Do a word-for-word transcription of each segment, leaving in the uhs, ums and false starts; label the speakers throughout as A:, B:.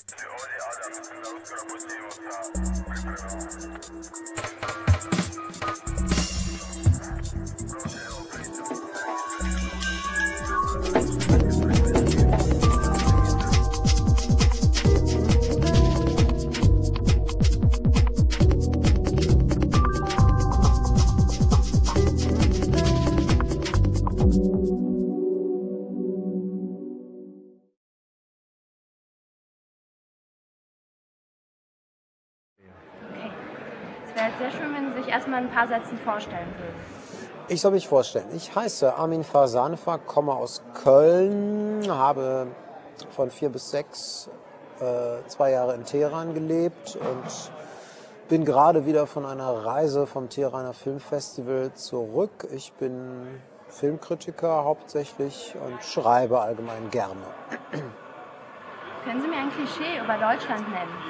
A: Wäre sehr schön, wenn Sie sich erstmal in ein paar Sätzen vorstellen würden.
B: Ich soll mich vorstellen. Ich heiße Armin Farsanfa, komme aus Köln, habe von vier bis sechs äh, zwei Jahre in Teheran gelebt und bin gerade wieder von einer Reise vom Teheraner Filmfestival zurück. Ich bin Filmkritiker hauptsächlich und schreibe allgemein gerne.
A: Können Sie mir ein Klischee über Deutschland nennen?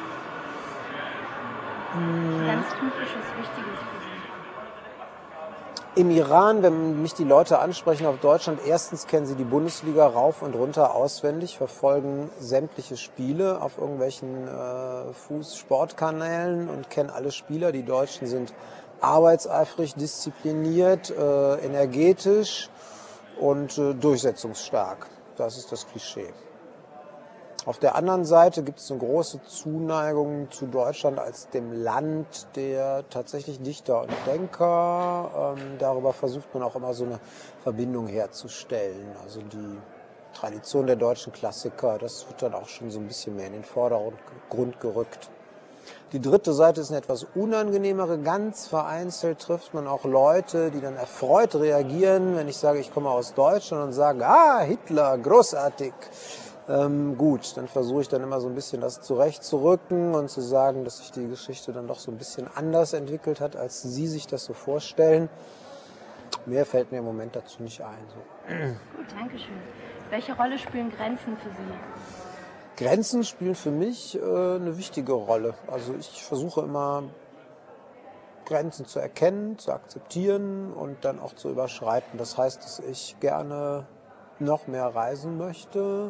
A: Ein ganz typisches, wichtiges für Sie.
B: Im Iran, wenn mich die Leute ansprechen auf Deutschland, erstens kennen sie die Bundesliga rauf und runter auswendig, verfolgen sämtliche Spiele auf irgendwelchen äh, Fußsportkanälen und kennen alle Spieler. Die Deutschen sind arbeitseifrig, diszipliniert, äh, energetisch und äh, durchsetzungsstark. Das ist das Klischee. Auf der anderen Seite gibt es eine große Zuneigung zu Deutschland als dem Land der tatsächlich Dichter und Denker. Ähm, darüber versucht man auch immer so eine Verbindung herzustellen. Also die Tradition der deutschen Klassiker, das wird dann auch schon so ein bisschen mehr in den Vordergrund gerückt. Die dritte Seite ist eine etwas unangenehmere. Ganz vereinzelt trifft man auch Leute, die dann erfreut reagieren, wenn ich sage, ich komme aus Deutschland und sagen, ah, Hitler, großartig. Ähm, gut, dann versuche ich dann immer so ein bisschen das zurechtzurücken und zu sagen, dass sich die Geschichte dann doch so ein bisschen anders entwickelt hat, als Sie sich das so vorstellen. Mehr fällt mir im Moment dazu nicht ein. So.
A: Gut, danke schön. Welche Rolle spielen Grenzen für Sie?
B: Grenzen spielen für mich äh, eine wichtige Rolle. Also ich versuche immer, Grenzen zu erkennen, zu akzeptieren und dann auch zu überschreiten. Das heißt, dass ich gerne noch mehr reisen möchte.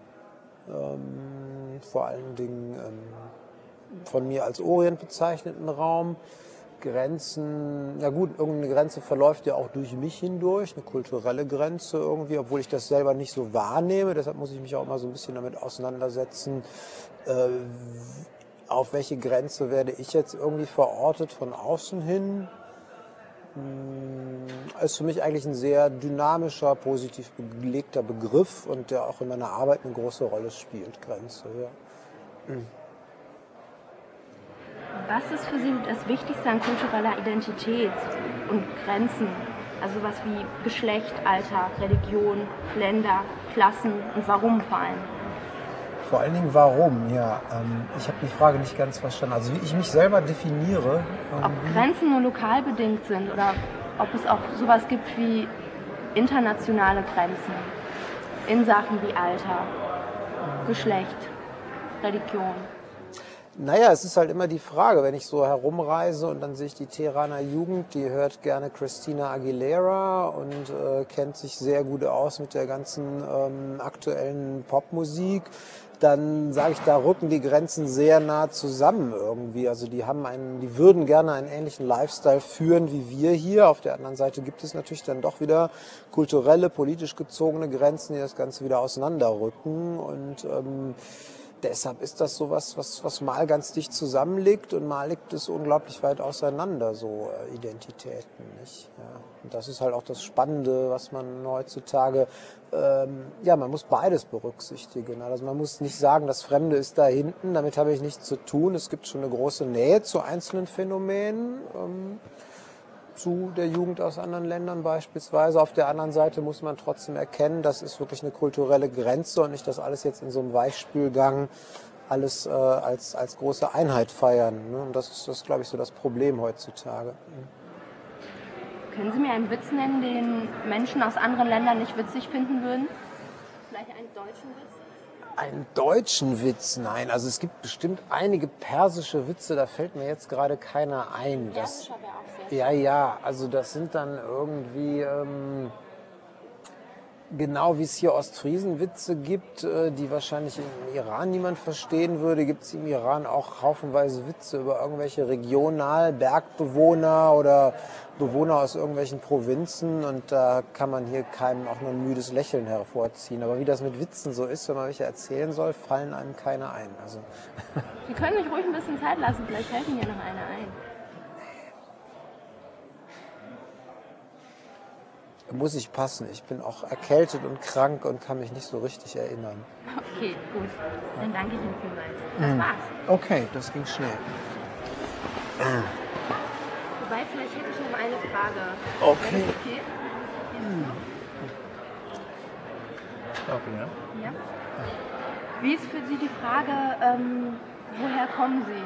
B: Ähm, vor allen Dingen ähm, von mir als Orient bezeichneten Raum. Grenzen, na gut, irgendeine Grenze verläuft ja auch durch mich hindurch, eine kulturelle Grenze irgendwie, obwohl ich das selber nicht so wahrnehme. Deshalb muss ich mich auch mal so ein bisschen damit auseinandersetzen, äh, auf welche Grenze werde ich jetzt irgendwie verortet von außen hin. Ist für mich eigentlich ein sehr dynamischer, positiv belegter Begriff und der auch in meiner Arbeit eine große Rolle spielt, Grenze. Ja.
A: Was ist für Sie das Wichtigste an kultureller Identität und Grenzen? Also was wie Geschlecht, Alter, Religion, Länder, Klassen und warum vor allem?
B: Vor allen Dingen warum, ja. Ähm, ich habe die Frage nicht ganz verstanden. Also wie ich mich selber definiere. Ähm,
A: ob Grenzen nur lokal bedingt sind oder ob es auch sowas gibt wie internationale Grenzen in Sachen wie Alter, Geschlecht, Religion.
B: Naja, es ist halt immer die Frage, wenn ich so herumreise und dann sehe ich die Teheraner Jugend, die hört gerne Christina Aguilera und äh, kennt sich sehr gut aus mit der ganzen ähm, aktuellen Popmusik, dann sage ich, da rücken die Grenzen sehr nah zusammen irgendwie. Also die haben einen, die würden gerne einen ähnlichen Lifestyle führen wie wir hier. Auf der anderen Seite gibt es natürlich dann doch wieder kulturelle, politisch gezogene Grenzen, die das Ganze wieder auseinanderrücken und ähm, deshalb ist das sowas, was, was mal ganz dicht zusammenliegt und mal liegt es unglaublich weit auseinander, so äh, Identitäten, nicht? Ja. Und das ist halt auch das Spannende, was man heutzutage, ähm, ja, man muss beides berücksichtigen. Also man muss nicht sagen, das Fremde ist da hinten, damit habe ich nichts zu tun. Es gibt schon eine große Nähe zu einzelnen Phänomenen, ähm, zu der Jugend aus anderen Ländern beispielsweise. Auf der anderen Seite muss man trotzdem erkennen, das ist wirklich eine kulturelle Grenze und nicht das alles jetzt in so einem Weichspülgang alles äh, als, als große Einheit feiern. Ne? Und das ist, das, glaube ich, so das Problem heutzutage.
A: Können Sie mir einen Witz nennen, den Menschen aus anderen Ländern nicht witzig finden würden? Vielleicht einen deutschen Witz?
B: Einen deutschen Witz? Nein, also es gibt bestimmt einige persische Witze, da fällt mir jetzt gerade keiner ein. Das,
A: wäre auch sehr
B: ja, ja, also das sind dann irgendwie, ähm, Genau wie es hier Ostfriesen-Witze gibt, äh, die wahrscheinlich im Iran niemand verstehen würde, gibt es im Iran auch haufenweise Witze über irgendwelche Regional-Bergbewohner oder Bewohner aus irgendwelchen Provinzen. Und da kann man hier keinem auch nur ein müdes Lächeln hervorziehen. Aber wie das mit Witzen so ist, wenn man welche erzählen soll, fallen einem keine ein. Also
A: Sie können mich ruhig ein bisschen Zeit lassen, vielleicht fällt Ihnen ja noch eine ein.
B: muss ich passen. Ich bin auch erkältet und krank und kann mich nicht so richtig erinnern.
A: Okay, gut. Dann danke ich Ihnen vielmals. Das war's.
B: Okay, das ging schnell.
A: Wobei, vielleicht hätte ich noch eine Frage.
B: Okay.
A: Wäre das okay?
C: Okay, ja.
A: Ja. Wie ist für Sie die Frage, ähm, woher kommen Sie?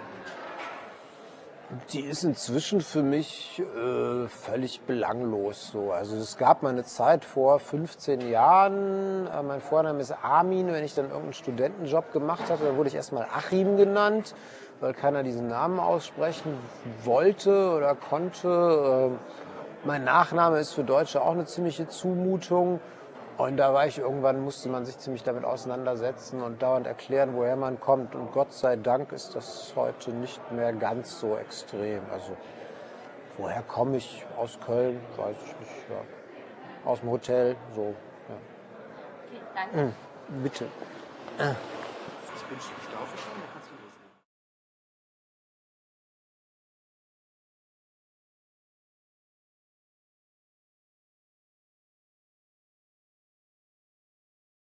B: Die ist inzwischen für mich äh, völlig belanglos. So. Also es gab mal eine Zeit vor fünfzehn Jahren, äh, mein Vorname ist Armin, wenn ich dann irgendeinen Studentenjob gemacht hatte, dann wurde ich erstmal Achim genannt, weil keiner diesen Namen aussprechen wollte oder konnte. Äh, mein Nachname ist für Deutsche auch eine ziemliche Zumutung. Und da war ich irgendwann, musste man sich ziemlich damit auseinandersetzen und dauernd erklären, woher man kommt. Und Gott sei Dank ist das heute nicht mehr ganz so extrem. Also, woher komme ich? Aus Köln? Weiß ich nicht. Ja. Aus dem Hotel, so. Ja.
A: Okay, danke.
B: Bitte.
C: Ich bin schlafen schon.